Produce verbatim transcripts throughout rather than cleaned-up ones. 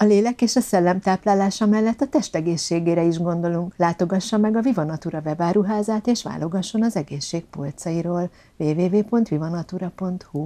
A lélek és a szellem táplálása mellett a test egészségére is gondolunk. Látogassa meg a Viva Natura webáruházát és válogasson az egészség polcairól. double-u double-u double-u pont vivanatura pont hu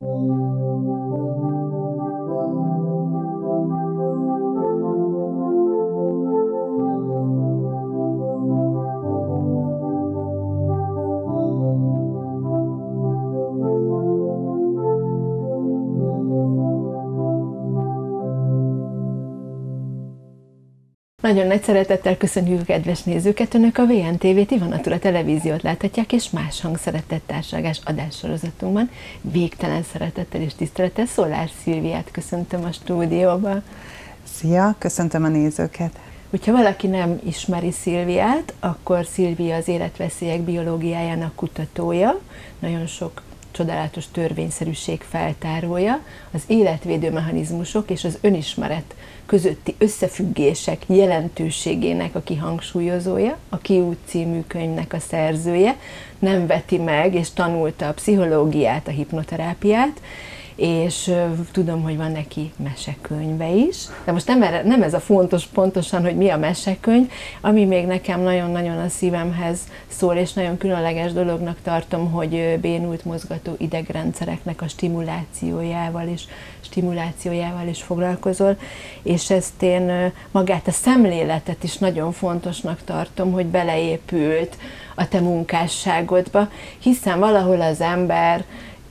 Nagyon nagy szeretettel köszönjük kedves nézőket! Önök a vé en té vé Viva Natura televíziót láthatják, és más hangszeretett társalgás adássorozatunkban végtelen szeretettel és tisztelettel Szollár Szilviát köszöntöm a stúdióban. Szia, köszöntöm a nézőket! Hogyha valaki nem ismeri Szilviát, akkor Szilvia az életveszélyek biológiájának kutatója, nagyon sok csodálatos törvényszerűség feltárója, az életvédő mechanizmusok és az önismeret közötti összefüggések jelentőségének a kihangsúlyozója, a Kiút című könyvnek a szerzője, nem veti meg és tanulta a pszichológiát, a hipnoterápiát, és tudom, hogy van neki mesekönyve is, de most nem, erre, nem ez a fontos pontosan, hogy mi a mesekönyv, ami még nekem nagyon-nagyon a szívemhez szól, és nagyon különleges dolognak tartom, hogy bénult mozgató idegrendszereknek a stimulációjával és stimulációjával is foglalkozol, és ezt én magát a szemléletet is nagyon fontosnak tartom, hogy beleépült a te munkásságodba, hiszen valahol az ember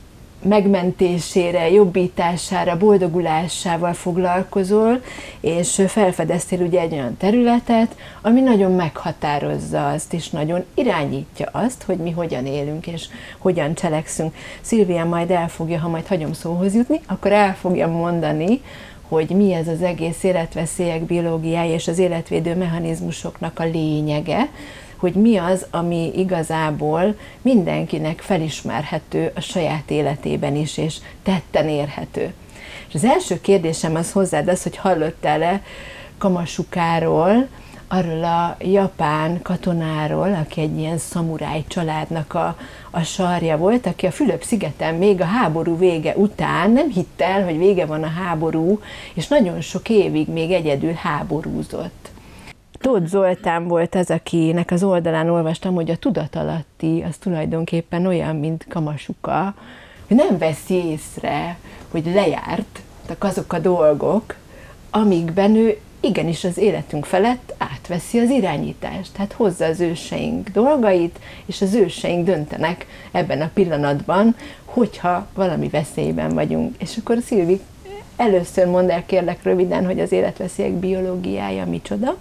megmentésére, jobbítására, boldogulásával foglalkozol, és felfedeztél ugye egy olyan területet, ami nagyon meghatározza azt, és nagyon irányítja azt, hogy mi hogyan élünk, és hogyan cselekszünk. Szilvia majd el fogja, ha majd hagyom szóhoz jutni, akkor el fogja mondani, hogy mi ez az egész életveszélyek biológiája és az életvédő mechanizmusoknak a lényege, hogy mi az, ami igazából mindenkinek felismerhető a saját életében is, és tetten érhető. És az első kérdésem az hozzád az, hogy hallottál-e Kamasukáról, arról a japán katonáról, aki egy ilyen szamuráj családnak a, a sarja volt, aki a Fülöp-szigeten még a háború vége után nem hitte el, hogy vége van a háború, és nagyon sok évig még egyedül háborúzott. Tóth Zoltán volt az, akinek az oldalán olvastam, hogy a tudatalatti az tulajdonképpen olyan, mint Kamasuka, hogy nem veszi észre, hogy lejártak azok a dolgok, amikben ő igenis az életünk felett átveszi az irányítást. Tehát hozza az őseink dolgait, és az őseink döntenek ebben a pillanatban, hogyha valami veszélyben vagyunk. És akkor Szilvi, először mondd el kérlek röviden, hogy az életveszélyek biológiája micsoda,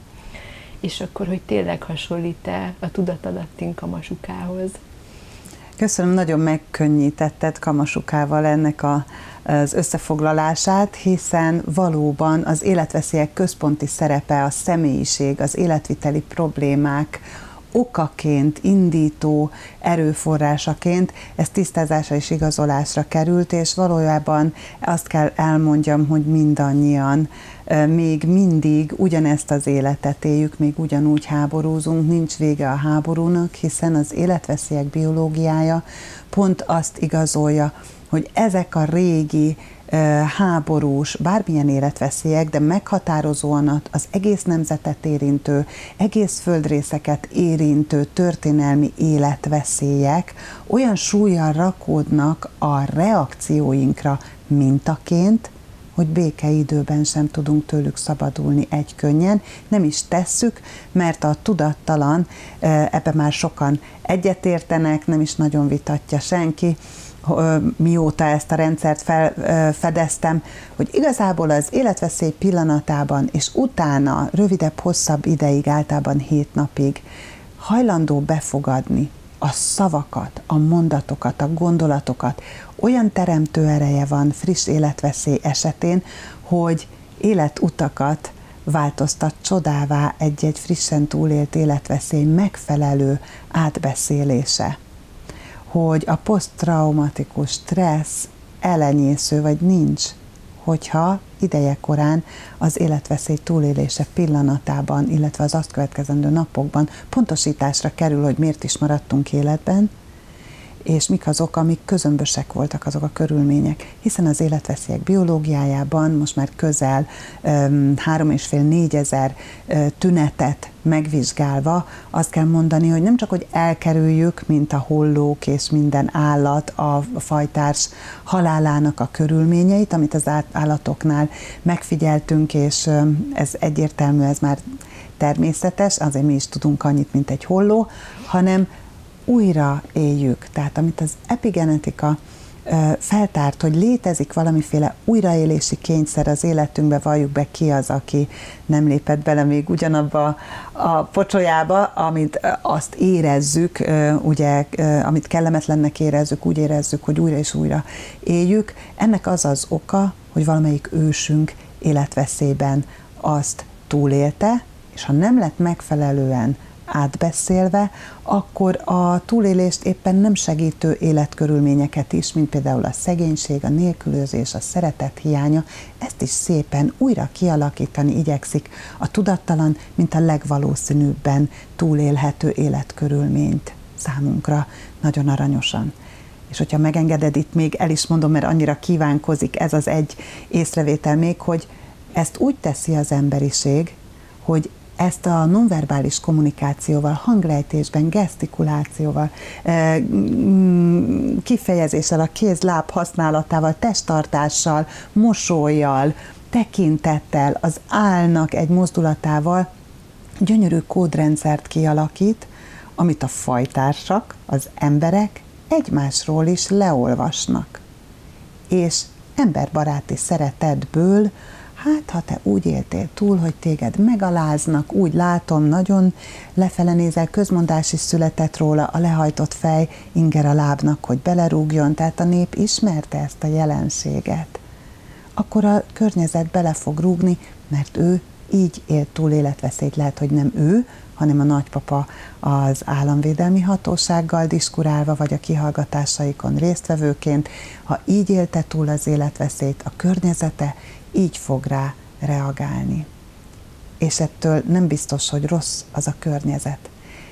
és akkor, hogy tényleg hasonlít-e a tudatalattin Kamasukához. Köszönöm, nagyon megkönnyítetted Kamasukával ennek a, az összefoglalását, hiszen valóban az életveszélyek központi szerepe a személyiség, az életviteli problémák okaként, indító erőforrásaként, ez tisztázásra és igazolásra került, és valójában azt kell elmondjam, hogy mindannyian még mindig ugyanezt az életet éljük, még ugyanúgy háborúzunk, nincs vége a háborúnak, hiszen az életveszélyek biológiája pont azt igazolja, hogy ezek a régi háborús, bármilyen életveszélyek, de meghatározóan az egész nemzetet érintő, egész földrészeket érintő történelmi életveszélyek olyan súllyal rakódnak a reakcióinkra mintaként, hogy békeidőben sem tudunk tőlük szabadulni egykönnyen, nem is tesszük, mert a tudattalan, ebben már sokan egyetértenek, nem is nagyon vitatja senki, mióta ezt a rendszert felfedeztem, hogy igazából az életveszély pillanatában és utána rövidebb, hosszabb ideig, általában hét napig hajlandó befogadni a szavakat, a mondatokat, a gondolatokat. Olyan teremtő ereje van friss életveszély esetén, hogy életutakat változtat csodává egy-egy frissen túlélt életveszély megfelelő átbeszélése. Hogy a poszttraumatikus stressz elenyésző vagy nincs, hogyha idejekorán az életveszély túlélése pillanatában, illetve az azt következendő napokban pontosításra kerül, hogy miért is maradtunk életben, és mik azok, amik közömbösek voltak azok a körülmények. Hiszen az életveszélyek biológiájában most már közel um, három és fél négyezer uh, tünetet megvizsgálva azt kell mondani, hogy nem csak, hogy elkerüljük, mint a hollók és minden állat a fajtárs halálának a körülményeit, amit az állatoknál megfigyeltünk, és ez egyértelmű, ez már természetes, azért mi is tudunk annyit, mint egy holló, hanem újra éljük. Tehát amit az epigenetika feltárt, hogy létezik valamiféle újraélési kényszer az életünkbe, valljuk be, ki az, aki nem lépett bele még ugyanabba a pocsolyába, amit azt érezzük, ugye, amit kellemetlennek érezzük, úgy érezzük, hogy újra és újra éljük. Ennek az az oka, hogy valamelyik ősünk életveszélyben azt túlélte, és ha nem lett megfelelően átbeszélve, akkor a túlélést éppen nem segítő életkörülményeket is, mint például a szegénység, a nélkülözés, a szeretet hiánya, ezt is szépen újra kialakítani igyekszik a tudattalan, mint a legvalószínűbben túlélhető életkörülményt számunkra nagyon aranyosan. És hogyha megengeded, itt még el is mondom, mert annyira kívánkozik ez az egy észrevétel még, hogy ezt úgy teszi az emberiség, hogy ezt a nonverbális kommunikációval, hanglejtésben, gesztikulációval, kifejezéssel, a kéz-láb használatával, testtartással, mosollyal, tekintettel, az állnak egy mozdulatával gyönyörű kódrendszert kialakít, amit a fajtársak, az emberek egymásról is leolvasnak. És emberbaráti szeretetből, hát, ha te úgy éltél túl, hogy téged megaláznak, úgy látom, nagyon lefele nézel, közmondás is született róla, a lehajtott fej inger a lábnak, hogy belerúgjon, tehát a nép ismerte ezt a jelenséget. Akkor a környezet bele fog rúgni, mert ő így élt túl életveszélyt. Lehet, hogy nem ő, hanem a nagypapa az államvédelmi hatósággal diskurálva, vagy a kihallgatásaikon résztvevőként. Ha így élte túl az életveszélyt, a környezete így fog rá reagálni. És ettől nem biztos, hogy rossz az a környezet.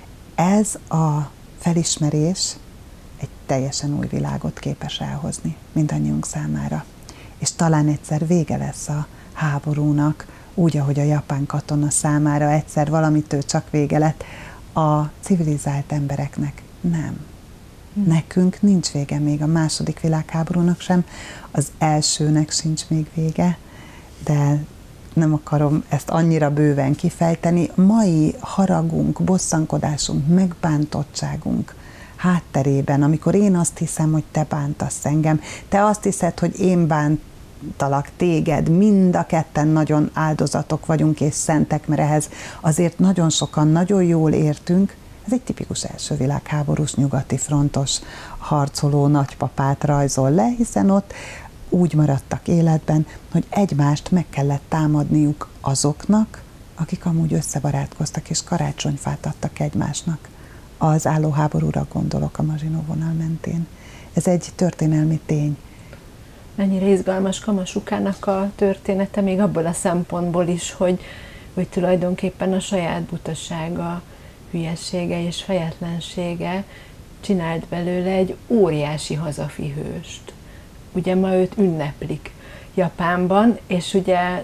Ez a felismerés egy teljesen új világot képes elhozni mindannyiunk számára. És talán egyszer vége lesz a háborúnak, úgy, ahogy a japán katona számára egyszer valamitől csak vége lett, a civilizált embereknek nem. Nekünk nincs vége még a második világháborúnak sem, az elsőnek sincs még vége, de nem akarom ezt annyira bőven kifejteni. Mai haragunk, bosszankodásunk, megbántottságunk hátterében, amikor én azt hiszem, hogy te bántasz engem, te azt hiszed, hogy én bántalak téged, mind a ketten nagyon áldozatok vagyunk és szentek, mert ehhez azért nagyon sokan nagyon jól értünk. Ez egy tipikus első világháborús nyugati frontos harcoló nagypapát rajzol le, hiszen ott úgy maradtak életben, hogy egymást meg kellett támadniuk azoknak, akik amúgy összebarátkoztak és karácsonyfát adtak egymásnak. Az álló háborúra gondolok a Maginot vonal mentén. Ez egy történelmi tény. Mennyire izgalmas Kamasukának a története, még abból a szempontból is, hogy, hogy tulajdonképpen a saját butasága, hülyessége és fejetlensége csinált belőle egy óriási hazafi hőst. Ugye ma őt ünneplik Japánban, és ugye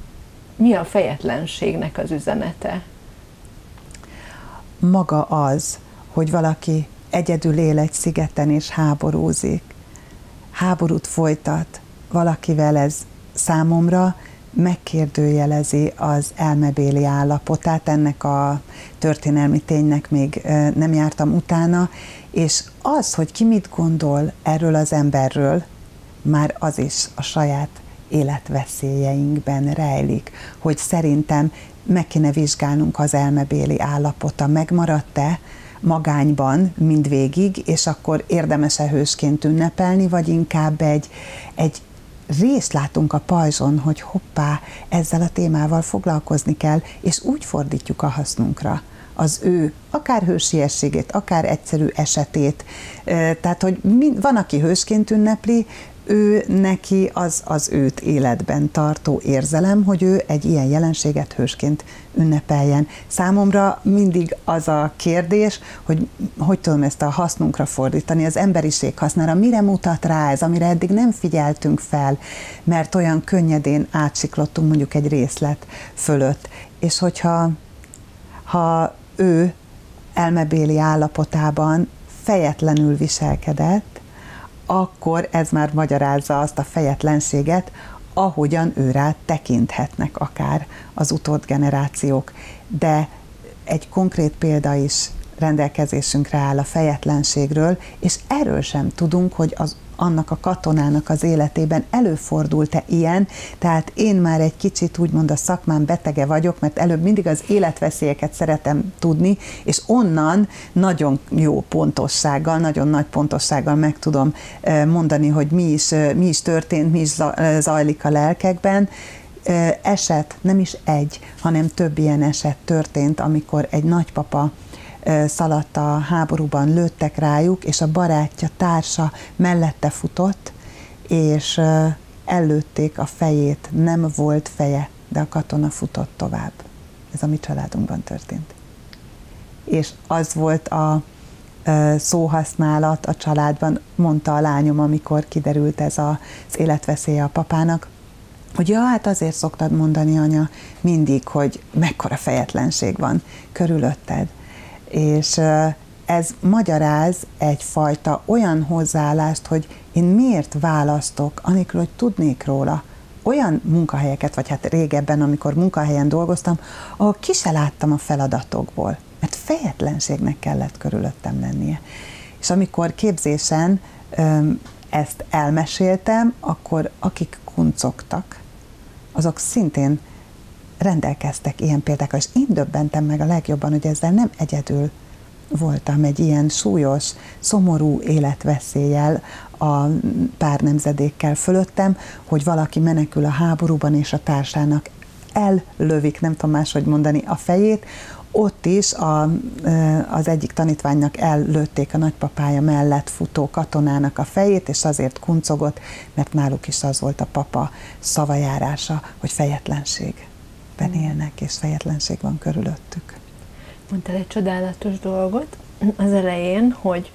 mi a fejetlenségnek az üzenete? Maga az, hogy valaki egyedül él egy szigeten és háborúzik, háborút folytat valakivel, ez számomra megkérdőjelezi az elmebéli állapotát, ennek a történelmi ténynek még nem jártam utána, és az, hogy ki mit gondol erről az emberről, már az is a saját életveszélyeinkben rejlik, hogy szerintem meg kéne vizsgálnunk az elmebéli állapota, megmaradt-e magányban mindvégig, és akkor érdemes-e hősként ünnepelni, vagy inkább egy, egy részt látunk a pajzson, hogy hoppá, ezzel a témával foglalkozni kell, és úgy fordítjuk a hasznunkra az ő akár hősiességét, akár egyszerű esetét. Tehát, hogy van, aki hősként ünnepli, ő neki az az őt életben tartó érzelem, hogy ő egy ilyen jelenséget hősként ünnepeljen. Számomra mindig az a kérdés, hogy hogy tudom ezt a hasznunkra fordítani, az emberiség hasznára, mire mutat rá ez, amire eddig nem figyeltünk fel, mert olyan könnyedén átsiklottunk mondjuk egy részlet fölött. És hogyha ha ő elmebéli állapotában fejetlenül viselkedett, akkor ez már magyarázza azt a fejetlenséget, ahogyan őrá tekinthetnek akár az utódgenerációk. De egy konkrét példa is rendelkezésünkre áll a fejetlenségről, és erről sem tudunk, hogy az, annak a katonának az életében előfordult-e ilyen, tehát én már egy kicsit úgymond a szakmán betege vagyok, mert előbb mindig az életveszélyeket szeretem tudni, és onnan nagyon jó pontossággal, nagyon nagy pontossággal meg tudom mondani, hogy mi is, mi is történt, mi is zajlik a lelkekben. Eset, nem is egy, hanem több ilyen eset történt, amikor egy nagypapa szaladt a háborúban, lőttek rájuk, és a barátja, társa mellette futott, és ellőtték a fejét, nem volt feje, de a katona futott tovább. Ez a mi családunkban történt. És az volt a szóhasználat a családban, mondta a lányom, amikor kiderült ez az életveszélye a papának, hogy ja, hát azért szoktad mondani, anya, mindig, hogy mekkora fejetlenség van körülötted. És ez magyaráz egyfajta olyan hozzáállást, hogy én miért választok, anélkül, hogy tudnék róla, olyan munkahelyeket, vagy hát régebben, amikor munkahelyen dolgoztam, ahol ki se láttam a feladatokból, mert fejetlenségnek kellett körülöttem lennie. És amikor képzésen ezt elmeséltem, akkor akik kuncogtak, azok szintén rendelkeztek ilyen példákkal, és én döbbentem meg a legjobban, hogy ezzel nem egyedül voltam egy ilyen súlyos, szomorú életveszéllyel a pár nemzedékkel fölöttem, hogy valaki menekül a háborúban, és a társának ellövik, nem tudom máshogy mondani, a fejét. Ott is a, az egyik tanítványnak ellőtték a nagypapája mellett futó katonának a fejét, és azért kuncogott, mert náluk is az volt a papa szavajárása, hogy fejetlenségben élnek, és fejetlenség van körülöttük. Mondtál egy csodálatos dolgot az elején, hogy,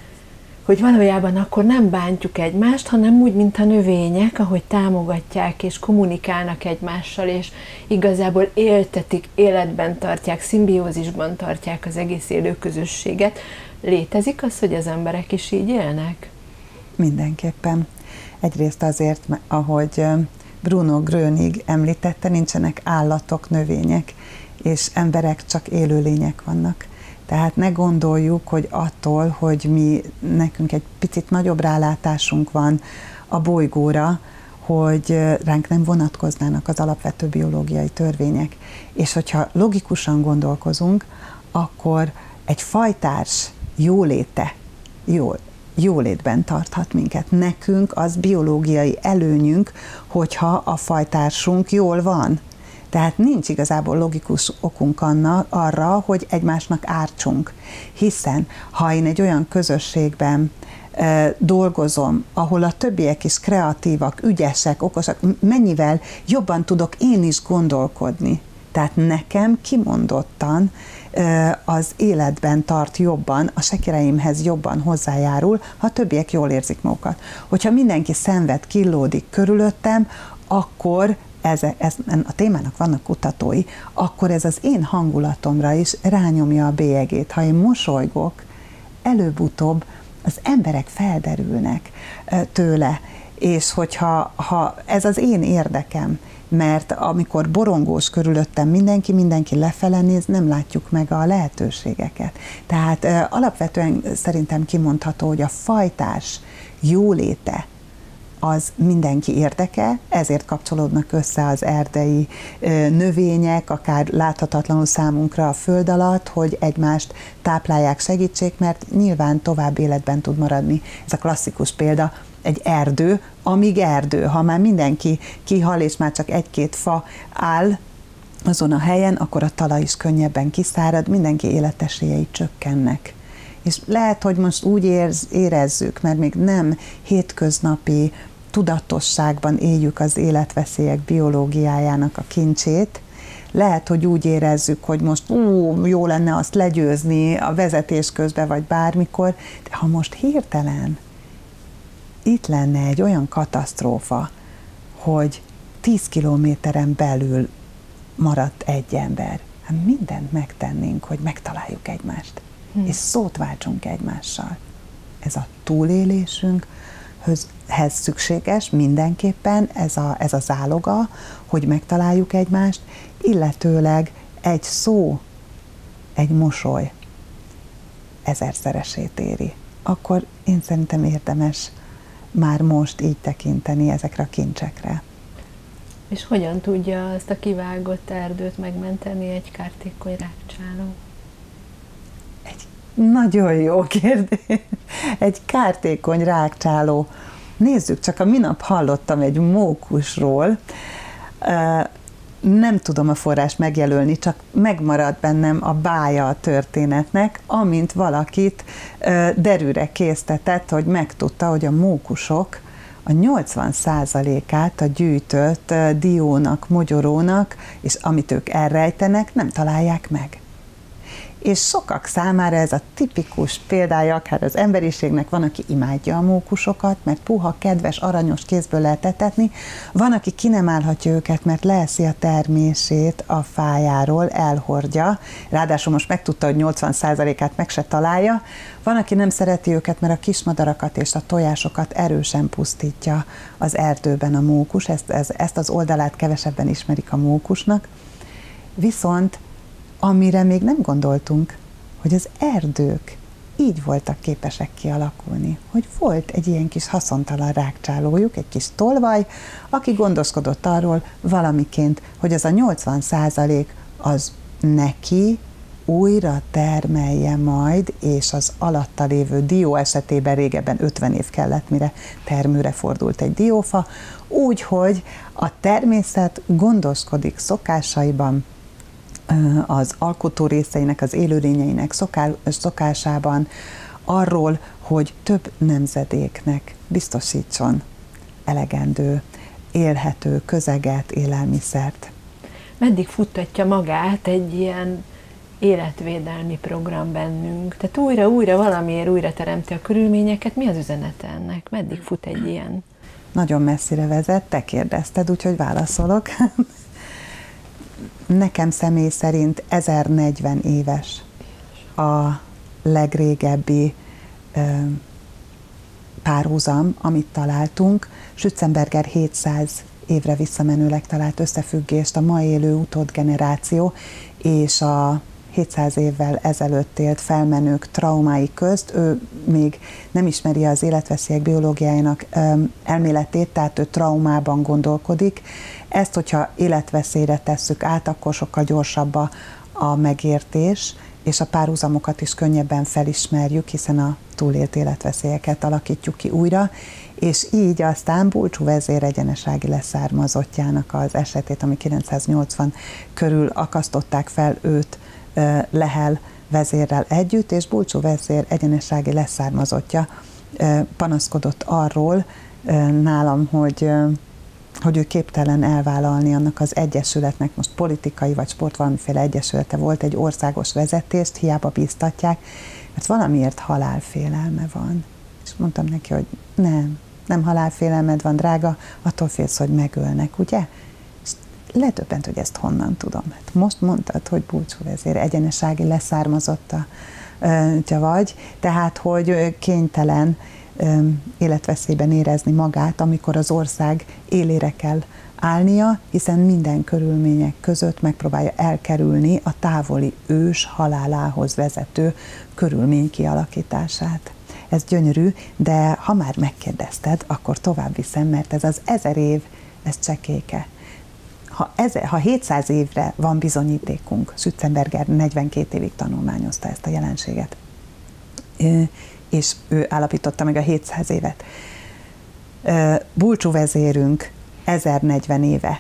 hogy valójában akkor nem bántjuk egymást, hanem úgy, mint a növények, ahogy támogatják és kommunikálnak egymással, és igazából éltetik, életben tartják, szimbiózisban tartják az egész élő közösséget. Létezik az, hogy az emberek is így élnek? Mindenképpen. Egyrészt azért, ahogy Bruno Grönig említette, nincsenek állatok, növények, és emberek csak élőlények vannak. Tehát ne gondoljuk, hogy attól, hogy mi, nekünk egy picit nagyobb rálátásunk van a bolygóra, hogy ránk nem vonatkoznának az alapvető biológiai törvények. És hogyha logikusan gondolkozunk, akkor egy fajtárs jóléte, jól, jólétben tarthat minket. Nekünk az biológiai előnyünk, hogyha a fajtársunk jól van. Tehát nincs igazából logikus okunk annak, arra, hogy egymásnak ártsunk. Hiszen, ha én egy olyan közösségben e, dolgozom, ahol a többiek is kreatívak, ügyesek, okosak, mennyivel jobban tudok én is gondolkodni. Tehát nekem kimondottan e, az életben tart jobban, a sikereimhez jobban hozzájárul, ha a többiek jól érzik magukat. Hogyha mindenki szenved, killódik körülöttem, akkor Ez, ez, a témának vannak kutatói, akkor ez az én hangulatomra is rányomja a bélyegét. Ha én mosolygok, előbb-utóbb az emberek felderülnek tőle, és hogyha ha ez az én érdekem, mert amikor borongós körülöttem mindenki, mindenki lefele néz, nem látjuk meg a lehetőségeket. Tehát alapvetően szerintem kimondható, hogy a fajtárs jóléte az mindenki érdeke, ezért kapcsolódnak össze az erdei növények, akár láthatatlanul számunkra a föld alatt, hogy egymást táplálják, segítsék, mert nyilván tovább életben tud maradni. Ez a klasszikus példa, egy erdő, amíg erdő. Ha már mindenki kihal, és már csak egy-két fa áll azon a helyen, akkor a talaj is könnyebben kiszárad, mindenki életesélyei csökkennek. És lehet, hogy most úgy érz, érezzük, mert még nem hétköznapi tudatosságban éljük az életveszélyek biológiájának a kincsét. Lehet, hogy úgy érezzük, hogy most ú, jó lenne azt legyőzni a vezetés közben, vagy bármikor, de ha most hirtelen itt lenne egy olyan katasztrófa, hogy tíz kilométeren belül maradt egy ember, hát mindent megtennénk, hogy megtaláljuk egymást, hmm. és szót váltsunk egymással. Ez a túlélésünkhöz szükséges mindenképpen, ez a, ez a záloga, hogy megtaláljuk egymást, illetőleg egy szó, egy mosoly ezerszeresét éri. Akkor én szerintem érdemes már most így tekinteni ezekre a kincsekre. És hogyan tudja azt a kivágott erdőt megmenteni egy kártékony rágcsáló? Egy nagyon jó kérdés. Egy kártékony rágcsáló. Nézzük, csak a minap hallottam egy mókusról, nem tudom a forrás megjelölni, csak megmaradt bennem a bája a történetnek, amint valakit derűre késztetett, hogy megtudta, hogy a mókusok a nyolcvan százalékát a gyűjtött diónak, mogyorónak, és amit ők elrejtenek, nem találják meg. És sokak számára ez a tipikus példája, akár az emberiségnek, van, aki imádja a mókusokat, mert puha, kedves, aranyos kézből lehet etetni, van, aki ki nem állhatja őket, mert leeszi a termését a fájáról, elhordja, ráadásul most megtudta, hogy nyolcvan százalékát meg se találja, van, aki nem szereti őket, mert a kismadarakat és a tojásokat erősen pusztítja az erdőben a mókus, ezt, ez, ezt az oldalát kevesebben ismerik a mókusnak, viszont amire még nem gondoltunk, hogy az erdők így voltak képesek kialakulni, hogy volt egy ilyen kis haszontalan rágcsálójuk, egy kis tolvaj, aki gondoskodott arról valamiként, hogy az a nyolcvan százalék az neki újra termelje majd, és az alatta lévő dió esetében régebben ötven év kellett, mire termőre fordult egy diófa, úgy, hogy a természet gondoskodik szokásaiban, az alkotó részeinek, az élőlényeinek szokásában arról, hogy több nemzedéknek biztosítson elegendő, élhető közeget, élelmiszert. Meddig futtatja magát egy ilyen életvédelmi program bennünk? Tehát újra-újra valamiért újra teremti a körülményeket. Mi az üzenete ennek? Meddig fut egy ilyen? Nagyon messzire vezet, te kérdezted, úgyhogy válaszolok. Nekem személy szerint ezernegyven éves a legrégebbi ö, párhuzam, amit találtunk. Schützenberger hétszáz évre visszamenőleg talált összefüggést a ma élő utódgeneráció és a hétszáz évvel ezelőtt élt felmenők traumái közt. Ő még nem ismeri az életveszélyek biológiájának elméletét, tehát ő traumában gondolkodik. Ezt, hogyha életveszélyre tesszük át, akkor sokkal gyorsabb a, a megértés, és a párhuzamokat is könnyebben felismerjük, hiszen a túlélt életveszélyeket alakítjuk ki újra, és így aztán Bulcsú vezér egyenesági leszármazottjának az esetét, ami kilencszáznyolcvan körül akasztották fel őt Lehel vezérrel együtt, és Bulcsú vezér egyenesági leszármazottja panaszkodott arról nálam, hogy, hogy ő képtelen elvállalni annak az egyesületnek, most politikai vagy sport valamiféle egyesülete volt, egy országos vezetést, hiába bíztatják, mert valamiért halálfélelme van. És mondtam neki, hogy nem, nem halálfélelmed van, drága, attól félsz, hogy megölnek, ugye? Ledöbbent, hogy ezt honnan tudom. Hát most mondtad, hogy Bulcsú vezér egyenesági leszármazotta vagy, tehát, hogy kénytelen életveszélyben érezni magát, amikor az ország élére kell állnia, hiszen minden körülmények között megpróbálja elkerülni a távoli ős halálához vezető körülmény kialakítását. Ez gyönyörű, de ha már megkérdezted, akkor tovább viszem, mert ez az ezer év, ez csekéke. Ha, ezer, ha hétszáz évre van bizonyítékunk, Schützenberger negyvenkét évig tanulmányozta ezt a jelenséget, és ő állapította meg a hétszáz évet. Bulcsú vezérünk ezernegyven éve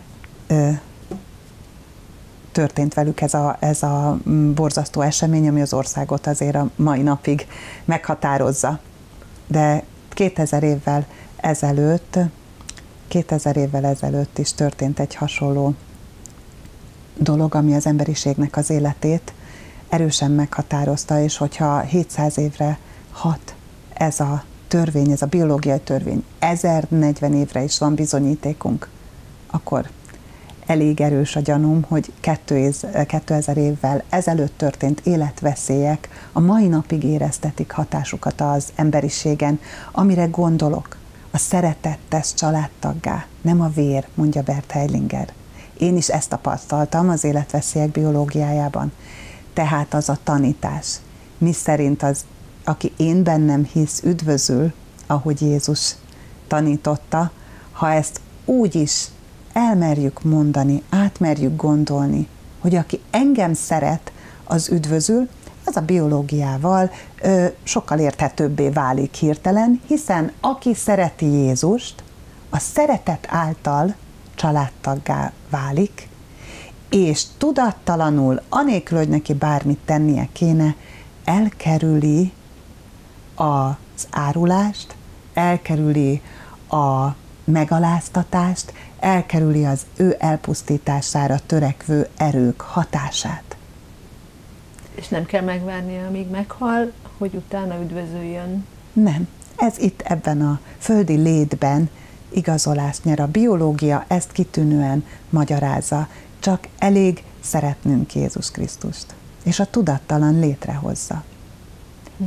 történt velük ez a, ez a borzasztó esemény, ami az országot azért a mai napig meghatározza. De kétezer évvel ezelőtt kétezer évvel ezelőtt is történt egy hasonló dolog, ami az emberiségnek az életét erősen meghatározta, és hogyha hétszáz évre hat ez a törvény, ez a biológiai törvény, ezernegyven évre is van bizonyítékunk, akkor elég erős a gyanúm, hogy kétezer évvel ezelőtt történt életveszélyek a mai napig éreztetik hatásukat az emberiségen. Amire gondolok, a szeretet tesz családtaggá, nem a vér, mondja Bert Hellinger. Én is ezt tapasztaltam az életveszélyek biológiájában. Tehát az a tanítás, mi szerint az, aki én bennem hisz, üdvözül, ahogy Jézus tanította, ha ezt úgy is elmerjük mondani, átmerjük gondolni, hogy aki engem szeret, az üdvözül, az a biológiával ö, sokkal érthetőbbé válik hirtelen, hiszen aki szereti Jézust, a szeretet által családtaggá válik, és tudattalanul, anélkül, hogy neki bármit tennie kéne, elkerüli az árulást, elkerüli a megaláztatást, elkerüli az ő elpusztítására törekvő erők hatását. És nem kell megvárnia, amíg meghal, hogy utána üdvözöljön? Nem. Ez itt ebben a földi létben igazolást nyer. A biológia ezt kitűnően magyarázza, csak elég szeretnünk Jézus Krisztust. És a tudattalan létrehozza. Hm.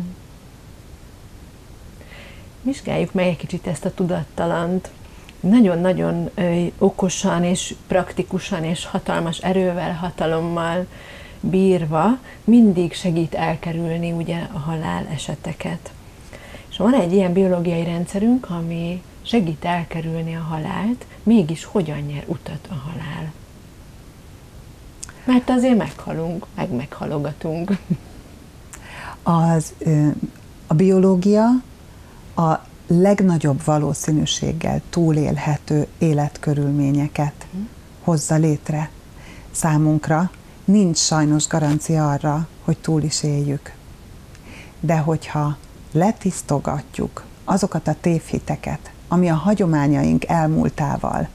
Vizsgáljuk meg egy kicsit ezt a tudattalant. Nagyon-nagyon ö, okosan és praktikusan és hatalmas erővel, hatalommal bírva mindig segít elkerülni ugye a halál eseteket. És van egy ilyen biológiai rendszerünk, ami segít elkerülni a halált, mégis hogyan nyer utat a halál? Mert azért meghalunk, meg meghalogatunk. Az, a biológia a legnagyobb valószínűséggel túlélhető életkörülményeket hozza létre számunkra. Nincs sajnos garancia arra, hogy túl is éljük. De hogyha letisztogatjuk azokat a tévhiteket, ami a hagyományaink elmúltával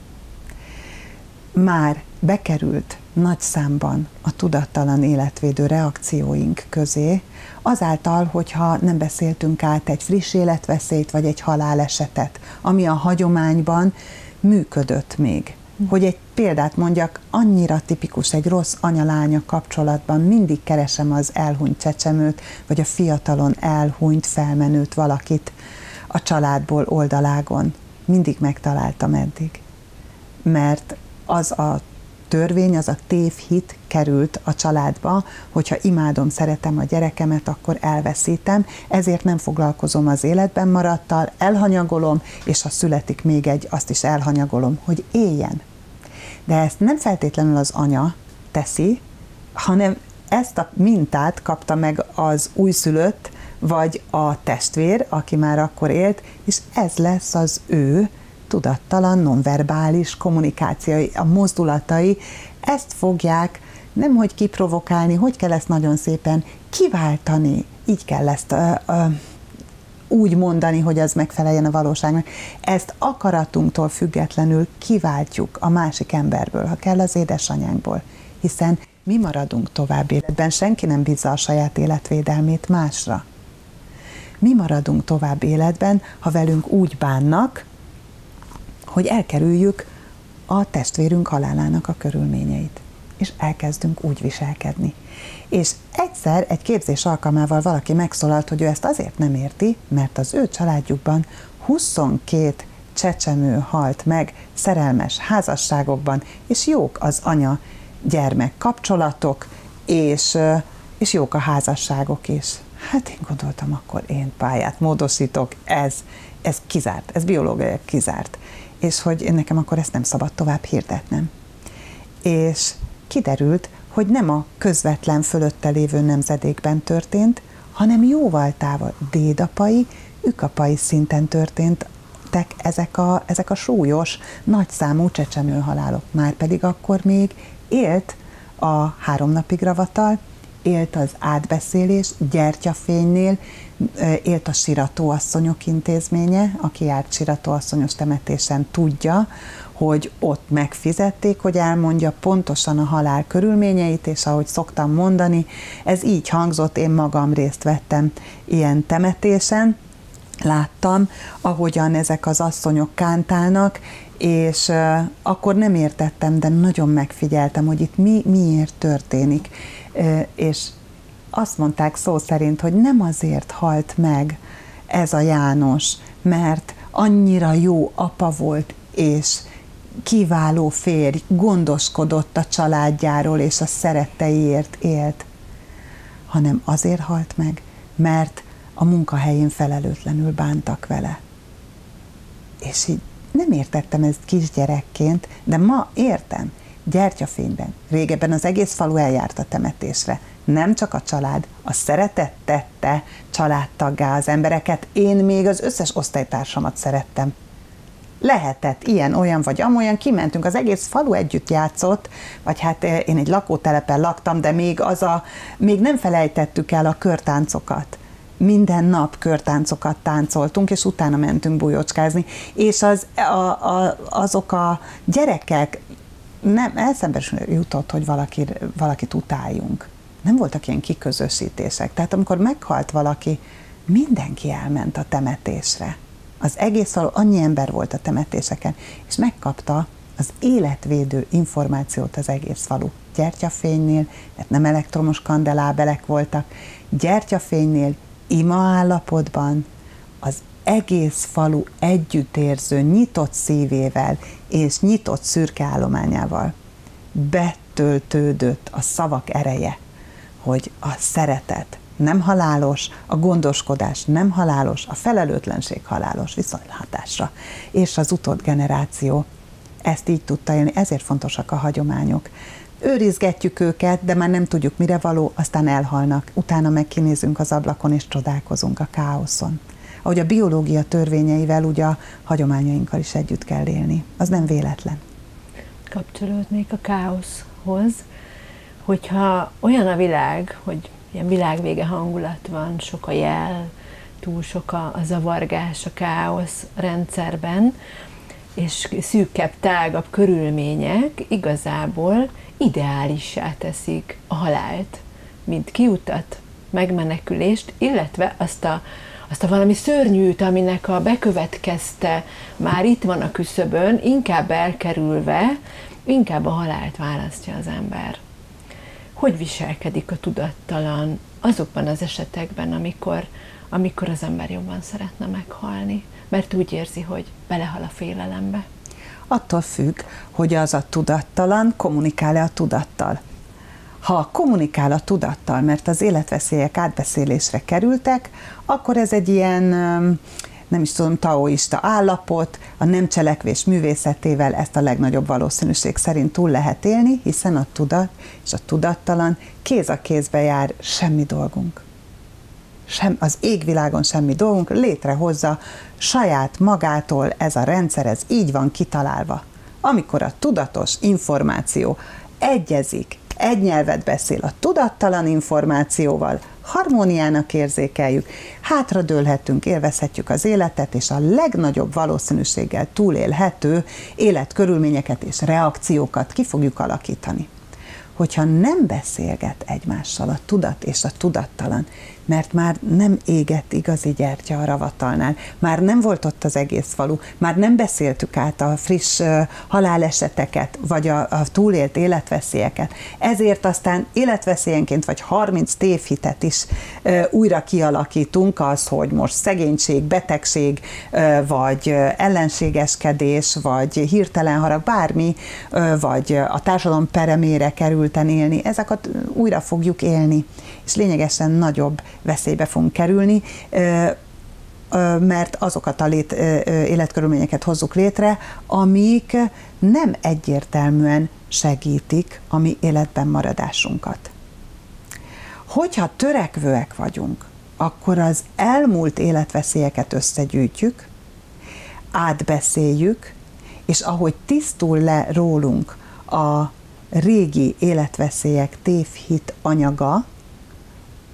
már bekerült nagy számban a tudattalan életvédő reakcióink közé, azáltal, hogyha nem beszéltünk át egy friss életveszélyt vagy egy halálesetet, ami a hagyományban működött még. Hogy egy példát mondjak, annyira tipikus egy rossz anya-lánya kapcsolatban, mindig keresem az elhunyt csecsemőt, vagy a fiatalon elhunyt, felmenőt valakit a családból oldalágon. Mindig megtaláltam eddig. Mert az a törvény, az a tévhit került a családba, hogyha imádom, szeretem a gyerekemet, akkor elveszítem, ezért nem foglalkozom az életben maradttal, elhanyagolom, és ha születik még egy, azt is elhanyagolom, hogy éljen. De ezt nem feltétlenül az anya teszi, hanem ezt a mintát kapta meg az újszülött, vagy a testvér, aki már akkor élt, és ez lesz az ő tudattalan, nonverbális kommunikációi, a mozdulatai, ezt fogják nem hogy kiprovokálni, hogy kell ezt nagyon szépen kiváltani, így kell ezt uh, uh, úgy mondani, hogy az megfeleljen a valóságnak. Ezt akaratunktól függetlenül kiváltjuk a másik emberből, ha kell az édesanyánkból, hiszen mi maradunk tovább életben, senki nem bízza a saját életvédelmét másra. Mi maradunk tovább életben, ha velünk úgy bánnak, hogy elkerüljük a testvérünk halálának a körülményeit, és elkezdünk úgy viselkedni. És egyszer egy képzés alkalmával valaki megszólalt, hogy ő ezt azért nem érti, mert az ő családjukban huszonkét csecsemő halt meg szerelmes házasságokban, és jók az anya-gyermek kapcsolatok, és, és jók a házasságok is. Hát én gondoltam, akkor én pályát módosítok, ez, ez kizárt, ez biológiai kizárt. És hogy nekem akkor ezt nem szabad tovább hirdetnem. És kiderült, hogy nem a közvetlen fölötte lévő nemzedékben történt, hanem jóval távol dédapai, ükapai szinten történtek ezek a, ezek a súlyos, nagyszámú csecsemőhalálok. Márpedig akkor még élt a három napig ravatal, élt az átbeszélés, Gyertyafénynél élt a Siratóasszonyok Intézménye, aki járt Siratóasszonyos temetésen, tudja, hogy ott megfizették, hogy elmondja pontosan a halál körülményeit, és ahogy szoktam mondani, ez így hangzott, én magam részt vettem ilyen temetésen, láttam, ahogyan ezek az asszonyok kántálnak, és uh, akkor nem értettem, de nagyon megfigyeltem, hogy itt mi, miért történik. Uh, és azt mondták szó szerint, hogy nem azért halt meg ez a János, mert annyira jó apa volt, és kiváló férj, gondoskodott a családjáról, és a szeretteiért élt, hanem azért halt meg, mert a munkahelyén felelőtlenül bántak vele. És így nem értettem ezt kisgyerekként, de ma értem. Gyertyafényben, régebben az egész falu eljárt a temetésre. Nem csak a család, a szeretet tette családtaggá az embereket, én még az összes osztálytársamat szerettem. Lehetett ilyen, olyan vagy amolyan, kimentünk, az egész falu együtt játszott, vagy hát én egy lakótelepen laktam, de még, az a, még nem felejtettük el a körtáncokat. Minden nap körtáncokat táncoltunk, és utána mentünk bujócskázni, és az, a, a, azok a gyerekek, nem, eszembe jutott, hogy valaki, valakit utáljunk. Nem voltak ilyen kiközösítések. Tehát amikor meghalt valaki, mindenki elment a temetésre. Az egész falu, annyi ember volt a temetéseken, és megkapta az életvédő információt az egész falu. Gyertyafénynél, mert nem elektromos kandelábelek voltak, gyertyafénynél, ima állapotban, az egész falu együttérző, nyitott szívével és nyitott szürke állományával betöltődött a szavak ereje, hogy a szeretet nem halálos, a gondoskodás nem halálos, a felelőtlenség halálos viszonylatásra. És az utód generáció ezt így tudta élni, ezért fontosak a hagyományok. Őrizgetjük őket, de már nem tudjuk, mire való, aztán elhalnak. Utána meg kinézünk az ablakon, és csodálkozunk a káoszon. Ahogy a biológia törvényeivel, ugye a hagyományainkkal is együtt kell élni. Az nem véletlen. Kapcsolódnék a káoszhoz, hogyha olyan a világ, hogy ilyen világvége hangulat van, sok a jel, túl sok a, a zavargás, a káosz rendszerben, és szűkebb, tágabb körülmények igazából ideálissá teszik a halált, mint kiutat, megmenekülést, illetve azt a, azt a valami szörnyűt, aminek a bekövetkezte már itt van a küszöbön, inkább elkerülve, inkább a halált választja az ember. Hogy viselkedik a tudattalan azokban az esetekben, amikor, amikor az ember jobban szeretne meghalni, mert úgy érzi, hogy belehal a félelembe? Attól függ, hogy az a tudattalan kommunikál-e a tudattal. Ha kommunikál a tudattal, mert az életveszélyek átbeszélésre kerültek, akkor ez egy ilyen, nem is tudom, taoista állapot, a nem cselekvés művészetével ezt a legnagyobb valószínűség szerint túl lehet élni, hiszen a tudat és a tudattalan kéz a kézbe jár, semmi dolgunk. Sem, az égvilágon semmi dolgunk, létrehozza saját magától ez a rendszer, ez így van kitalálva. Amikor a tudatos információ egyezik, egy nyelvet beszél a tudattalan információval, harmóniának érzékeljük, hátradőlhetünk, élvezhetjük az életet, és a legnagyobb valószínűséggel túlélhető életkörülményeket és reakciókat ki fogjuk alakítani. Hogyha nem beszélget egymással a tudat és a tudattalan, mert már nem égett igazi gyertya a ravatalnál, már nem volt ott az egész falu, már nem beszéltük át a friss uh, haláleseteket, vagy a, a túlélt életveszélyeket. Ezért aztán életveszélyenként vagy harminc tévhitet is uh, újra kialakítunk, az, hogy most szegénység, betegség, uh, vagy uh, ellenségeskedés, vagy hirtelen harag, bármi, uh, vagy a társadalom peremére kerülten élni, ezeket újra fogjuk élni, és lényegesen nagyobb veszélybe fogunk kerülni, mert azokat a lét, életkörülményeket hozzuk létre, amik nem egyértelműen segítik a mi életben maradásunkat. Hogyha törekvőek vagyunk, akkor az elmúlt életveszélyeket összegyűjtjük, átbeszéljük, és ahogy tisztul le rólunk a régi életveszélyek tévhit anyaga,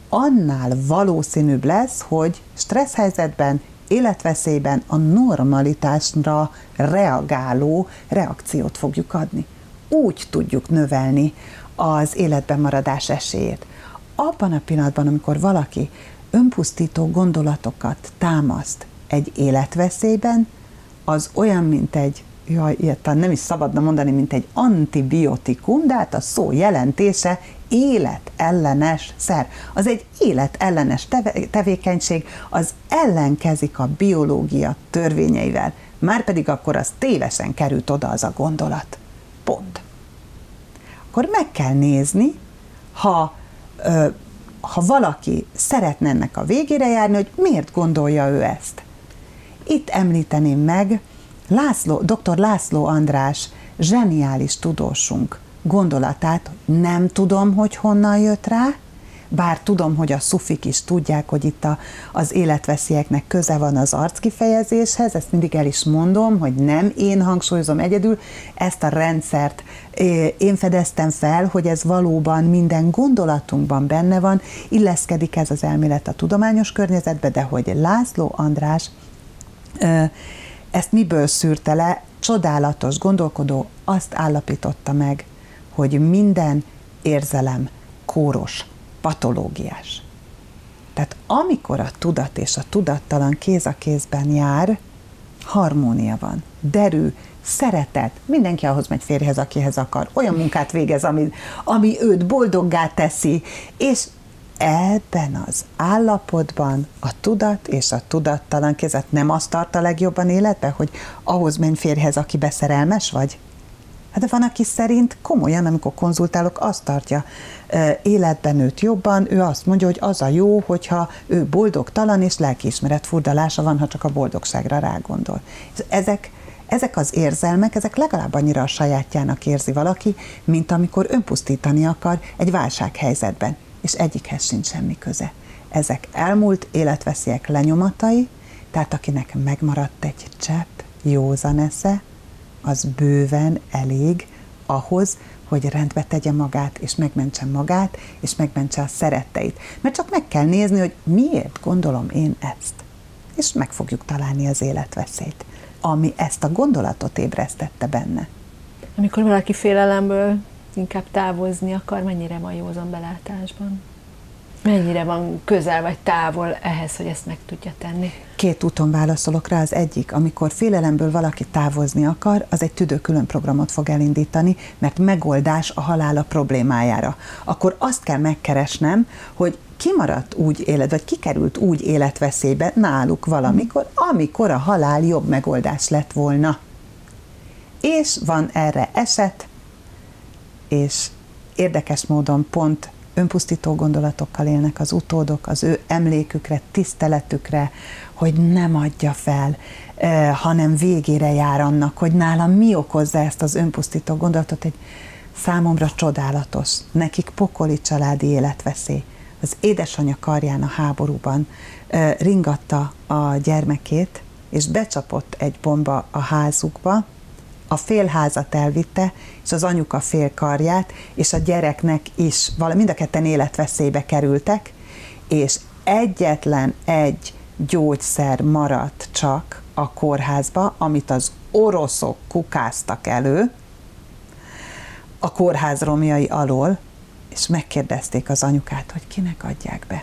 annál valószínűbb lesz, hogy stressz helyzetben, életveszélyben a normalitásra reagáló reakciót fogjuk adni. Úgy tudjuk növelni az életben maradás esélyét. Abban a pillanatban, amikor valaki önpusztító gondolatokat támaszt egy életveszélyben, az olyan, mint egy, jaj, ilyet nem is szabadna mondani, mint egy antibiotikum, de hát a szó jelentése életellenes szer. Az egy életellenes tevékenység, az ellenkezik a biológia törvényeivel, márpedig akkor az tévesen került oda az a gondolat. Pont. Akkor meg kell nézni, ha, ö, ha valaki szeretne ennek a végére járni, hogy miért gondolja ő ezt. Itt említeném meg László, dr. László András, zseniális tudósunk gondolatát, hogy nem tudom, hogy honnan jött rá, bár tudom, hogy a szufik is tudják, hogy itt a, az életveszélyeknek köze van az arckifejezéshez, ezt mindig el is mondom, hogy nem én hangsúlyozom egyedül, ezt a rendszert én fedeztem fel, hogy ez valóban minden gondolatunkban benne van, illeszkedik ez az elmélet a tudományos környezetbe, de hogy László András ezt miből szűrte le, csodálatos gondolkodó, azt állapította meg, hogy minden érzelem kóros, patológiás. Tehát amikor a tudat és a tudattalan kéz a kézben jár, harmónia van, derű, szeretet, mindenki ahhoz megy férjhez, akihez akar, olyan munkát végez, ami, ami őt boldoggá teszi, és ebben az állapotban a tudat és a tudattalan kézet nem azt tart a legjobban életbe, hogy ahhoz menj férjhez, aki beszerelmes vagy? Hát de van, aki szerint komolyan, amikor konzultálok, azt tartja életben őt jobban, ő azt mondja, hogy az a jó, hogyha ő boldogtalan és lelkiismeret furdalása van, ha csak a boldogságra rágondol. Ezek, ezek az érzelmek, ezek legalább annyira a sajátjának érzi valaki, mint amikor önpusztítani akar egy válsághelyzetben, és egyikhez sincs semmi köze. Ezek elmúlt életveszélyek lenyomatai, tehát akinek megmaradt egy csepp józan esze, az bőven elég ahhoz, hogy rendbe tegye magát, és megmentse magát, és megmentse a szeretteit. Mert csak meg kell nézni, hogy miért gondolom én ezt. És meg fogjuk találni az életveszélyt, ami ezt a gondolatot ébresztette benne. Amikor valaki félelemből inkább távozni akar, mennyire van józan belátásban? Mennyire van közel vagy távol ehhez, hogy ezt meg tudja tenni? Két úton válaszolok rá. Az egyik, amikor félelemből valaki távozni akar, az egy tüdőkülön programot fog elindítani, mert megoldás a halála problémájára. Akkor azt kell megkeresnem, hogy ki maradt úgy élet, vagy kikerült úgy életveszélybe náluk valamikor, amikor a halál jobb megoldás lett volna. És van erre eset, és érdekes módon pont önpusztító gondolatokkal élnek az utódok, az ő emlékükre, tiszteletükre, hogy nem adja fel, eh, hanem végére jár annak, hogy nála mi okozza ezt az önpusztító gondolatot, egy számomra csodálatos, nekik pokoli családi életveszély. Az édesanyja karján a háborúban eh, ringatta a gyermekét, és becsapott egy bomba a házukba, a fél házat elvitte, és az anyuka fél karját, és a gyereknek is, mind a ketten életveszélybe kerültek, és egyetlen egy gyógyszer maradt csak a kórházba, amit az oroszok kukáztak elő, a kórház romjai alól, és megkérdezték az anyukát, hogy kinek adják be.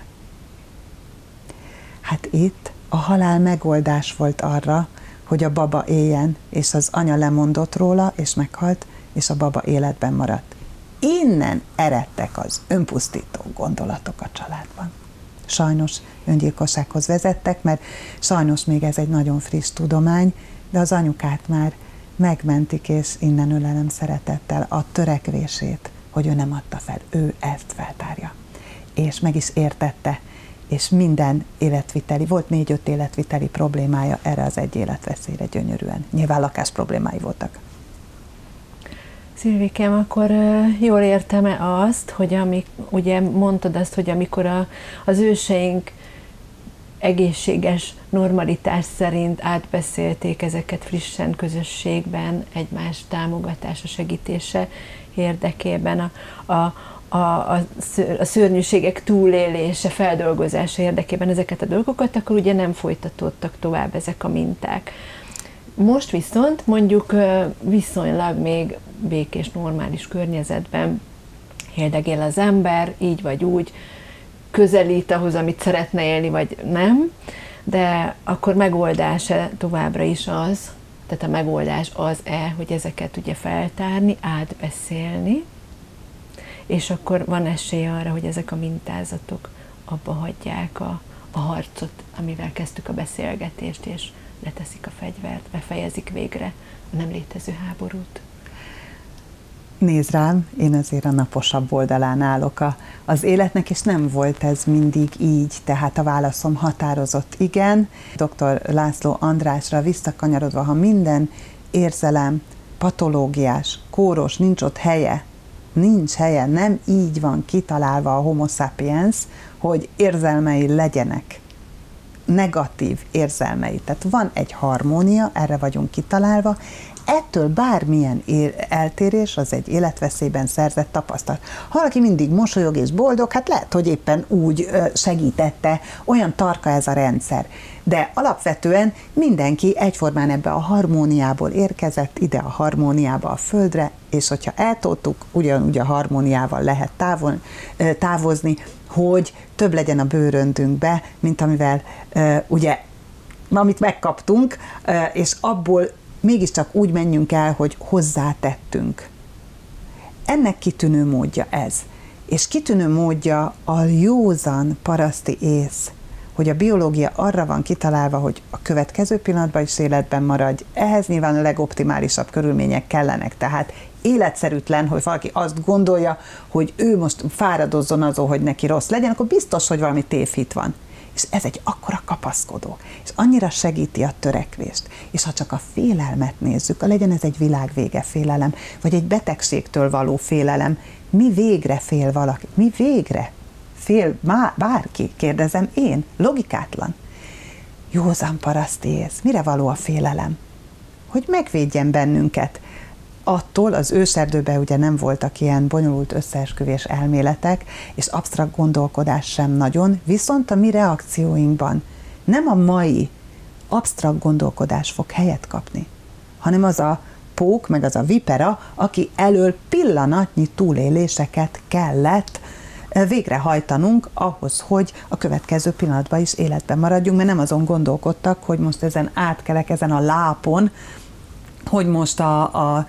Hát itt a halál megoldás volt arra, hogy a baba éljen, és az anya lemondott róla, és meghalt, és a baba életben maradt. Innen eredtek az önpusztító gondolatok a családban. Sajnos öngyilkossághoz vezettek, mert sajnos még ez egy nagyon friss tudomány, de az anyukát már megmentik, és innen ölelem szeretettel a törekvését, hogy ő nem adta fel, ő ezt feltárja. És meg is értette, és minden életviteli, volt négy-öt életviteli problémája erre az egy életveszélyre gyönyörűen. Nyilván lakás problémái voltak. Szilvikém, akkor jól értem-e azt, hogy amik, ugye mondtad azt, hogy amikor a, az őseink egészséges normalitás szerint átbeszélték ezeket frissen közösségben, egymás támogatása, segítése érdekében, a, a, a, a, ször, a szörnyűségek túlélése, feldolgozása érdekében ezeket a dolgokat, akkor ugye nem folytatódtak tovább ezek a minták. Most viszont mondjuk viszonylag még békés, normális környezetben éldegél az ember, így vagy úgy, közelít ahhoz, amit szeretne élni, vagy nem, de akkor megoldása továbbra is az, tehát a megoldás az-e, hogy ezeket ugye feltárni, átbeszélni, és akkor van esély arra, hogy ezek a mintázatok abba hagyják a, a harcot, amivel kezdtük a beszélgetést, és leteszik a fegyvert, befejezik végre a nem létező háborút. Nézd rám, én azért a naposabb oldalán állok a, az életnek, és nem volt ez mindig így, tehát a válaszom határozott igen. doktor László Andrásra visszakanyarodva, ha minden érzelem patológiás, kóros, nincs ott helye, nincs helye, nem így van kitalálva a homo sapiens, hogy érzelmei legyenek, negatív érzelmei. Tehát van egy harmónia, erre vagyunk kitalálva, ettől bármilyen eltérés az egy életveszélyben szerzett tapasztalat. Ha valaki mindig mosolyog és boldog, hát lehet, hogy éppen úgy segítette, olyan tarka ez a rendszer. De alapvetően mindenki egyformán ebbe a harmóniából érkezett, ide a harmóniába a földre, és hogyha eltoltuk, ugyanúgy a harmóniával lehet távol, távozni, hogy több legyen a bőröndünkbe, mint amivel ugye, amit megkaptunk, és abból mégiscsak úgy menjünk el, hogy hozzátettünk. Ennek kitűnő módja ez. És kitűnő módja a józan paraszti ész, hogy a biológia arra van kitalálva, hogy a következő pillanatban is életben maradj. Ehhez nyilván a legoptimálisabb körülmények kellenek. Tehát életszerűtlen, hogy valaki azt gondolja, hogy ő most fáradozzon azon, hogy neki rossz legyen, akkor biztos, hogy valami tévhit van. És ez egy akkora kapaszkodó, és annyira segíti a törekvést. És ha csak a félelmet nézzük, legyen ez egy világvége félelem, vagy egy betegségtől való félelem, mi végre fél valaki? Mi végre fél má, bárki? Kérdezem én. Logikátlan. Józan paraszti ész. Mire való a félelem? Hogy megvédjen bennünket. Attól az őserdőben ugye nem voltak ilyen bonyolult összeesküvés elméletek, és absztrakt gondolkodás sem nagyon, viszont a mi reakcióinkban nem a mai absztrakt gondolkodás fog helyet kapni, hanem az a pók, meg az a vipera, aki elől pillanatnyi túléléseket kellett végrehajtanunk ahhoz, hogy a következő pillanatban is életben maradjunk, mert nem azon gondolkodtak, hogy most ezen átkelek, ezen a lápon, hogy most a, a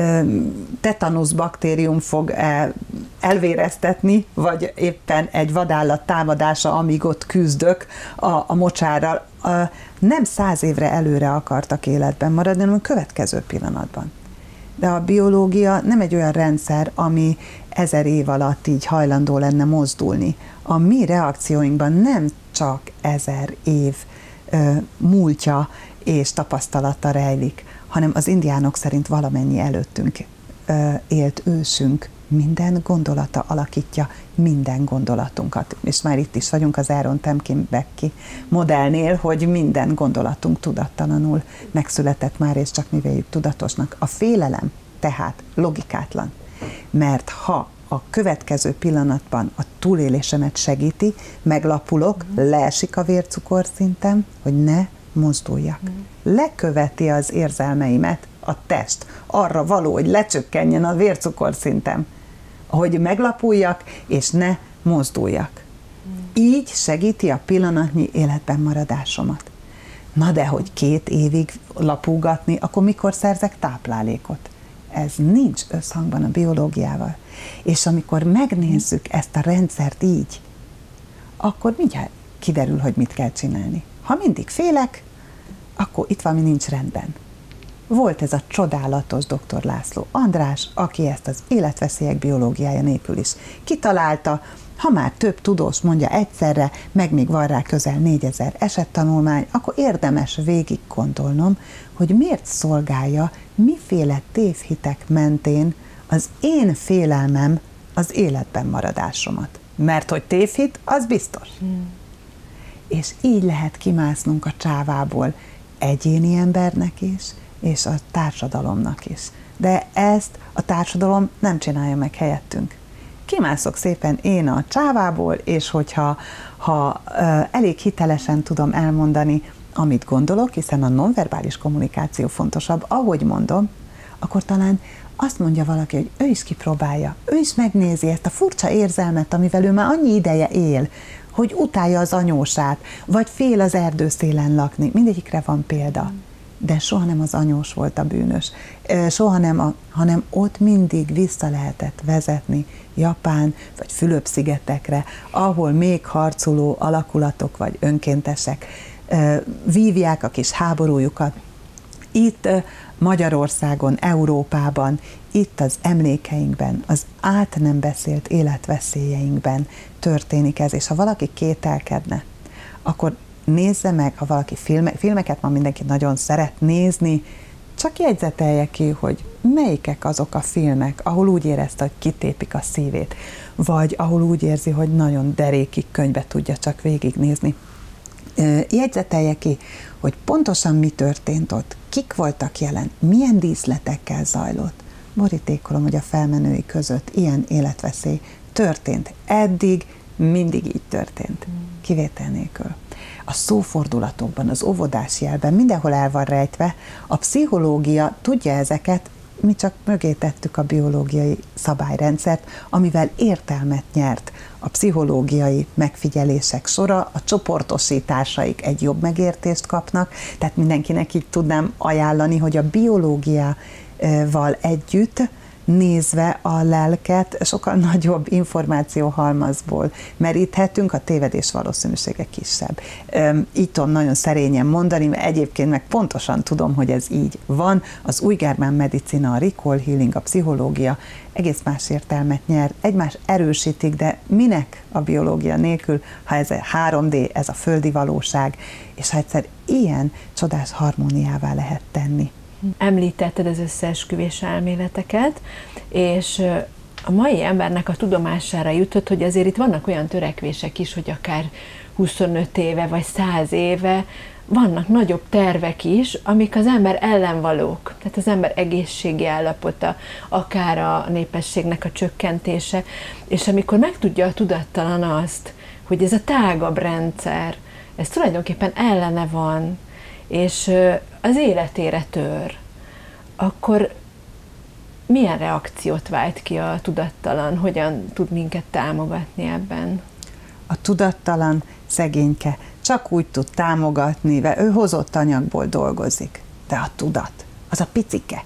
tetanusz baktérium fog elvéreztetni, vagy éppen egy vadállat támadása, amíg ott küzdök a, a mocsárral. A, nem száz évre előre akartak életben maradni, hanem a következő pillanatban. De a biológia nem egy olyan rendszer, ami ezer év alatt így hajlandó lenne mozdulni. A mi reakcióinkban nem csak ezer év ö, múltja és tapasztalata rejlik, hanem az indiánok szerint valamennyi előttünk ö, élt ősünk, minden gondolata alakítja minden gondolatunkat. És már itt is vagyunk az Aaron Temkin Becky modellnél, hogy minden gondolatunk tudattalanul megszületett már, és csak mi véljük tudatosnak. A félelem tehát logikátlan, mert ha a következő pillanatban a túlélésemet segíti, meglapulok, mm. leesik a vércukorszintem, hogy ne mozduljak. Mm. Leköveti az érzelmeimet a test, arra való, hogy lecsökkenjen a vércukorszintem, hogy meglapuljak, és ne mozduljak. Mm. Így segíti a pillanatnyi életben maradásomat. Na de, hogy két évig lapulgatni, akkor mikor szerzek táplálékot? Ez nincs összhangban a biológiával. És amikor megnézzük ezt a rendszert így, akkor mindjárt kiderül, hogy mit kell csinálni. Ha mindig félek, akkor itt valami nincs rendben. Volt ez a csodálatos doktor László András, aki ezt az életveszélyek biológiája nélkül is kitalálta. Ha már több tudós mondja egyszerre, meg még van rá közel négyezer esettanulmány, akkor érdemes végig gondolnom, hogy miért szolgálja miféle tévhitek mentén az én félelmem az életben maradásomat. Mert hogy tévhit, az biztos. Hmm. És így lehet kimásznunk a csávából egyéni embernek is, és a társadalomnak is. de ezt a társadalom nem csinálja meg helyettünk. Kimászok szépen én a csávából, és hogyha ha, ö, elég hitelesen tudom elmondani, amit gondolok, hiszen a nonverbális kommunikáció fontosabb, ahogy mondom, akkor talán azt mondja valaki, hogy ő is kipróbálja, ő is megnézi ezt a furcsa érzelmet, amivel ő már annyi ideje él, hogy utálja az anyósát, vagy fél az erdőszélen lakni. Mindegyikre van példa. De soha nem az anyós volt a bűnös. Soha nem, a, hanem ott mindig vissza lehetett vezetni Japán vagy Fülöp-szigetekre, ahol még harcoló alakulatok vagy önkéntesek vívják a kis háborújukat. Itt Magyarországon, Európában, itt az emlékeinkben, az át nem beszélt életveszélyeinkben történik ez, és ha valaki kételkedne, akkor nézze meg, ha valaki filme, filmeket ma mindenki nagyon szeret nézni, csak jegyzetelje ki, hogy melyikek azok a filmek, ahol úgy érezte, hogy kitépik a szívét, vagy ahol úgy érzi, hogy nagyon derékig könyvbe tudja csak végignézni. Jegyzetelje ki, hogy pontosan mi történt ott, kik voltak jelen, milyen díszletekkel zajlott. Borítékolom, hogy a felmenői között ilyen életveszély történt. Eddig mindig így történt, kivétel nélkül. A szófordulatokban, az óvodás jelben mindenhol el van rejtve, a pszichológia tudja ezeket, mi csak mögé tettük a biológiai szabályrendszert, amivel értelmet nyert a pszichológiai megfigyelések sora, a csoportosításaik egy jobb megértést kapnak, tehát mindenkinek így tudnám ajánlani, hogy a biológiával együtt nézve a lelket sokkal nagyobb információhalmazból meríthetünk, a tévedés valószínűsége kisebb. Így tudom nagyon szerényen mondani, mert egyébként meg pontosan tudom, hogy ez így van. Az új germán medicina, a recall healing, a pszichológia egész más értelmet nyer, egymás erősítik, de minek a biológia nélkül, ha ez a három dé, ez a földi valóság, és ha egyszer ilyen csodás harmóniává lehet tenni. Említetted az összeesküvés elméleteket, és a mai embernek a tudomására jutott, hogy azért itt vannak olyan törekvések is, hogy akár huszonöt éve vagy száz éve vannak nagyobb tervek is, amik az ember ellenvalók, tehát az ember egészségi állapota, akár a népességnek a csökkentése, és amikor megtudja a tudattalan azt, hogy ez a tágabb rendszer, ez tulajdonképpen ellene van, és az életére tör, akkor milyen reakciót vált ki a tudattalan? Hogyan tud minket támogatni ebben? A tudattalan szegényke csak úgy tud támogatni, mert ő hozott anyagból dolgozik. De a tudat, az a picike,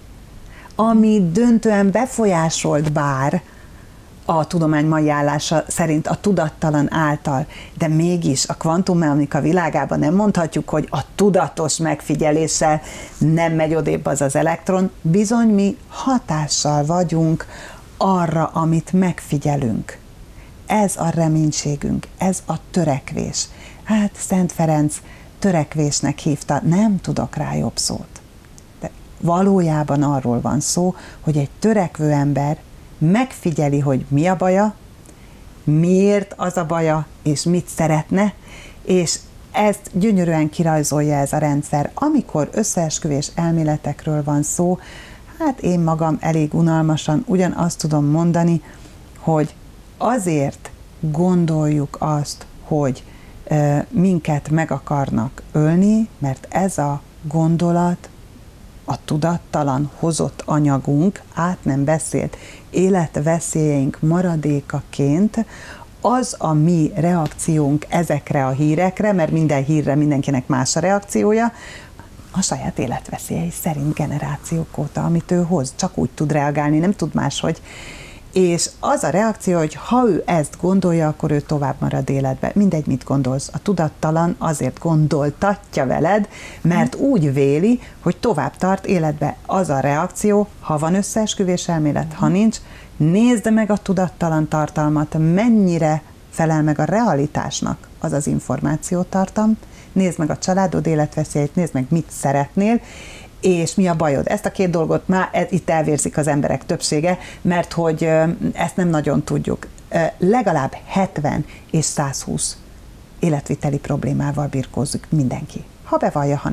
ami döntően befolyásolt bár a tudomány mai állása szerint a tudattalan által, de mégis a kvantummechanika világában nem mondhatjuk, hogy a tudatos megfigyeléssel nem megy odébb az az elektron, bizony mi hatással vagyunk arra, amit megfigyelünk. Ez a reménységünk, ez a törekvés. Hát Szent Ferenc törekvésnek hívta, nem tudok rá jobb szót. De valójában arról van szó, hogy egy törekvő ember megfigyeli, hogy mi a baja, miért az a baja, és mit szeretne, és ezt gyönyörűen kirajzolja ez a rendszer. Amikor összeesküvés elméletekről van szó, hát én magam elég unalmasan ugyanazt tudom mondani, hogy azért gondoljuk azt, hogy e, minket meg akarnak ölni, mert ez a gondolat a tudattalan hozott anyagunk, át nem beszélt életveszélyeink maradékaként az a mi reakciónk ezekre a hírekre, mert minden hírre mindenkinek más a reakciója, a saját életveszélyei szerint generációk óta, amit ő hoz, csak úgy tud reagálni, nem tud máshogy. És az a reakció, hogy ha ő ezt gondolja, akkor ő tovább marad életbe. Mindegy, mit gondolsz. A tudattalan azért gondoltatja veled, mert úgy véli, hogy tovább tart életbe. Az a reakció, ha van összeesküvés elmélet, ha nincs, nézd meg a tudattalan tartalmat, mennyire felel meg a realitásnak az az információtartam, nézd meg a családod életveszélyét, nézd meg, mit szeretnél, és mi a bajod. Ezt a két dolgot már itt elvérzik az emberek többsége, mert hogy ezt nem nagyon tudjuk. Legalább hetven és száz húsz életviteli problémával birkózik mindenki. Ha bevallja, ha nem.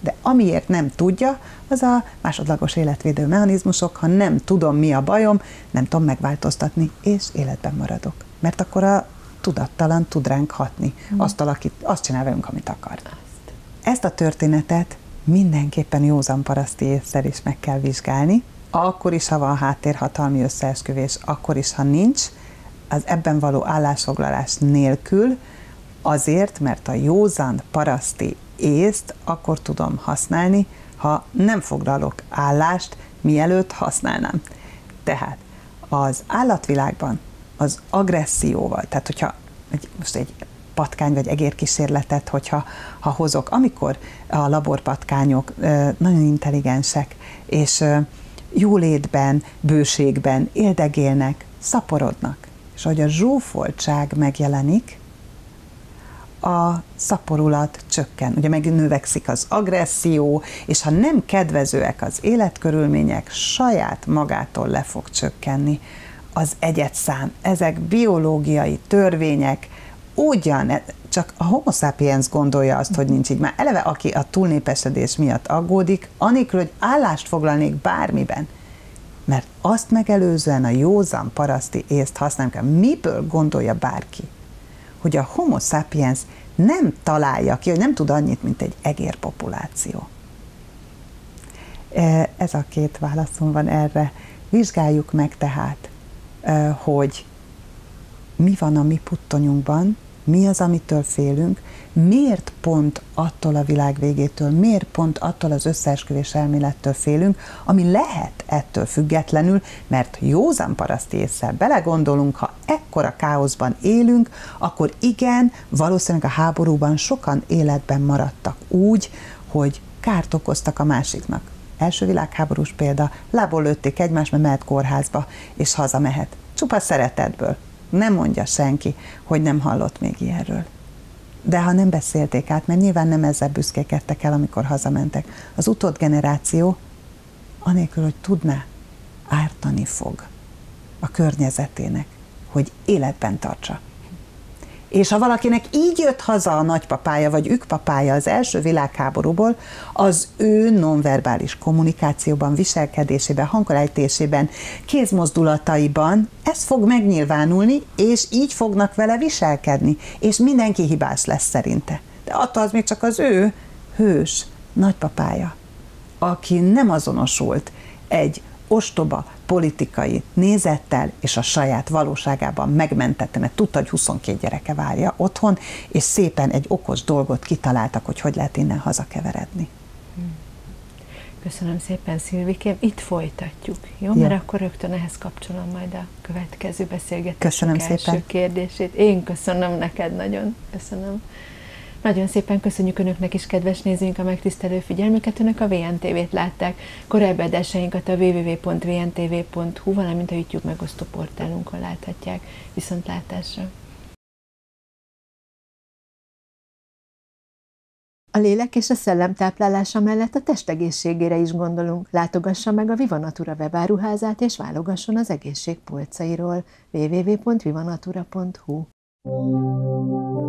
De amiért nem tudja, az a másodlagos életvédő mechanizmusok, ha nem tudom, mi a bajom, nem tudom megváltoztatni, és életben maradok. Mert akkor a tudattalan tud ránk hatni. Hmm. Azt, alakít, azt csinál velünk, amit akar. Azt. Ezt a történetet mindenképpen józan paraszti ésszel is meg kell vizsgálni, akkor is, ha van háttérhatalmi összeesküvés, akkor is, ha nincs, az ebben való állásfoglalás nélkül, azért, mert a józan paraszti észt akkor tudom használni, ha nem foglalok állást, mielőtt használnám. Tehát az állatvilágban az agresszióval, tehát hogyha most egy patkány vagy egérkísérletet, hogyha ha hozok, amikor a laborpatkányok nagyon intelligensek, és jólétben, bőségben éldegélnek, szaporodnak. És ahogy a zsúfoltság megjelenik, a szaporulat csökken. Ugye megnövekszik az agresszió, és ha nem kedvezőek az életkörülmények, saját magától le fog csökkenni az egyedszám. Ezek biológiai törvények, ugyan, csak a homo sapiens gondolja azt, hogy nincs így. Már eleve, aki a túlnépesedés miatt aggódik, anélkül, hogy állást foglalnék bármiben, mert azt megelőzően a józan paraszti észt használni kell. Miből gondolja bárki, hogy a homo sapiens nem találja ki, hogy nem tud annyit, mint egy egérpopuláció. Ez a két válaszom van erre. Vizsgáljuk meg tehát, hogy mi van a mi puttonyunkban, mi az, amitől félünk, miért pont attól a világ végétől, miért pont attól az összeesküvés elmélettől félünk, ami lehet ettől függetlenül, mert józan paraszti ésszel belegondolunk, ha ekkora káoszban élünk, akkor igen, valószínűleg a háborúban sokan életben maradtak úgy, hogy kárt okoztak a másiknak. Első világháborús példa, lából lőtték egymást, mert mehet kórházba, és hazamehet. Csupa szeretetből. Nem mondja senki, hogy nem hallott még ilyenről. De ha nem beszélték át, mert nyilván nem ezzel büszkékedtek el, amikor hazamentek, az utódgeneráció, anélkül, hogy tudná, ártani fog a környezetének, hogy életben tartsa. És ha valakinek így jött haza a nagypapája vagy ükpapája az első világháborúból, az ő nonverbális kommunikációban, viselkedésében, hangolejtésében, kézmozdulataiban ez fog megnyilvánulni, és így fognak vele viselkedni, és mindenki hibás lesz szerinte. De attól az még csak az ő hős nagypapája, aki nem azonosult egy ostoba politikai nézettel, és a saját valóságában megmentette, mert tudta, hogy huszonkét gyereke várja otthon, és szépen egy okos dolgot kitaláltak, hogy hogy lehet innen hazakeveredni. Köszönöm szépen, Szilvikém. Itt folytatjuk, jó? Ja. Mert akkor rögtön ehhez kapcsolom majd a következő beszélgetésünk első szépen. kérdését. Én köszönöm neked nagyon. Köszönöm. Nagyon szépen köszönjük Önöknek is, kedves nézőink, a megtisztelő figyelmüket. Önök a vé en té vét látták. Korábbi adásainkat a double-u double-u double-u pont v n t v pont h u, valamint a YouTube megosztó portálunkon láthatják. Viszontlátásra! A lélek és a szellem táplálása mellett a test egészségére is gondolunk. Látogassa meg a Viva Natura webáruházát és válogasson az egészség polcairól. double-u double-u double-u pont viva natura pont h u